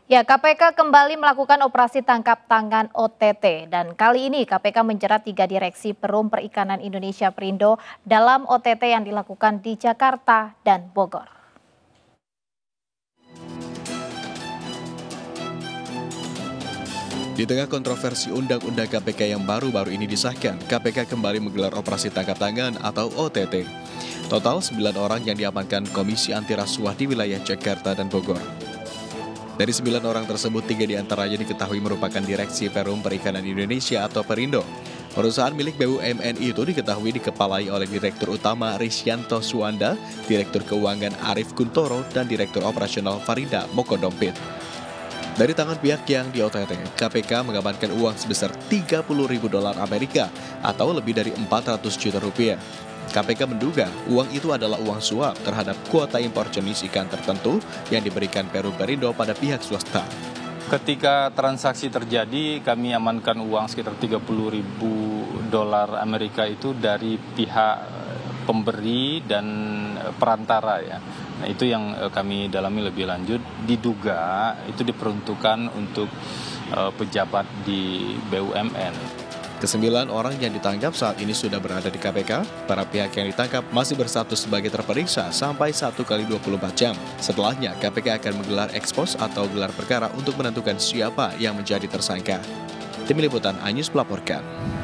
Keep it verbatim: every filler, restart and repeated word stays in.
Ya, K P K kembali melakukan operasi tangkap tangan O T T dan kali ini K P K menjerat tiga direksi Perum Perikanan Indonesia Perindo dalam O T T yang dilakukan di Jakarta dan Bogor. Di tengah kontroversi Undang-Undang K P K yang baru-baru ini disahkan, K P K kembali menggelar operasi tangkap tangan atau O T T. Total sembilan orang yang diamankan Komisi Anti Rasuah di wilayah Jakarta dan Bogor. Dari sembilan orang tersebut, tiga diantaranya diketahui merupakan Direksi Perum Perikanan Indonesia atau Perindo. Perusahaan milik B U M N itu diketahui dikepalai oleh Direktur Utama Risyanto Suwanda, Direktur Keuangan Arif Kuntoro, dan Direktur Operasional Farida Mokodompit. Dari tangan pihak yang di O T T, K P K mengamankan uang sebesar tiga puluh ribu dolar Amerika atau lebih dari empat ratus juta rupiah. K P K menduga uang itu adalah uang suap terhadap kuota impor jenis ikan tertentu yang diberikan Perum Perindo pada pihak swasta. Ketika transaksi terjadi, kami amankan uang sekitar tiga puluh ribu dolar Amerika itu dari pihak pemberi dan perantara ya. Nah, itu yang kami dalami lebih lanjut, diduga itu diperuntukkan untuk uh, pejabat di B U M N. Kesembilan orang yang ditangkap saat ini sudah berada di K P K. Para pihak yang ditangkap masih berstatus sebagai terperiksa sampai satu kali dua puluh empat jam. Setelahnya, K P K akan menggelar ekspos atau gelar perkara untuk menentukan siapa yang menjadi tersangka. Tim Liputan iNews melaporkan.